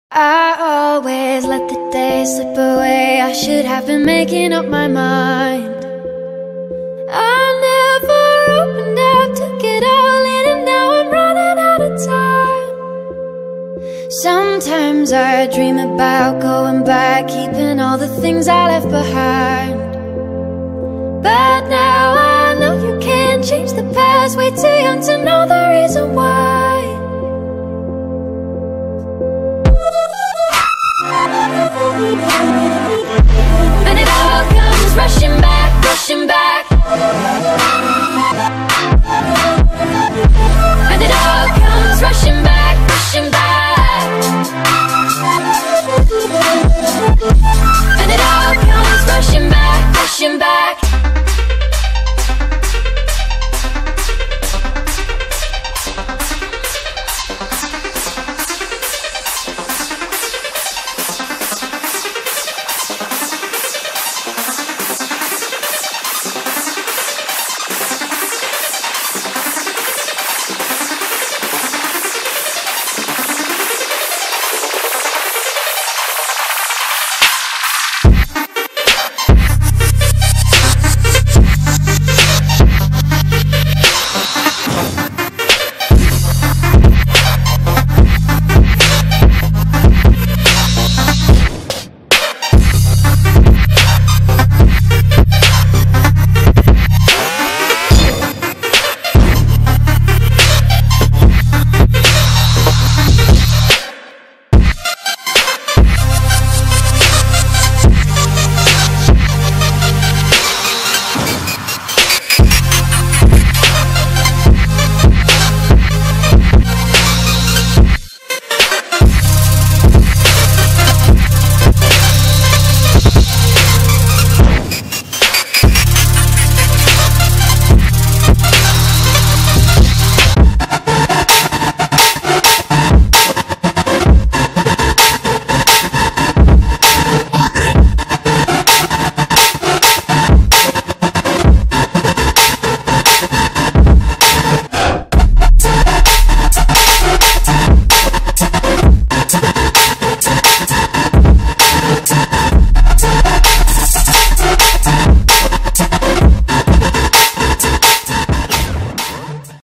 I always let the day slip away. I should have been making up my mind. I never opened up, took it all in, and now I'm running out of time. Sometimes I dream about going back, keeping all the things I left behind. But now I know you can't change the past. Way too young to know the reason why.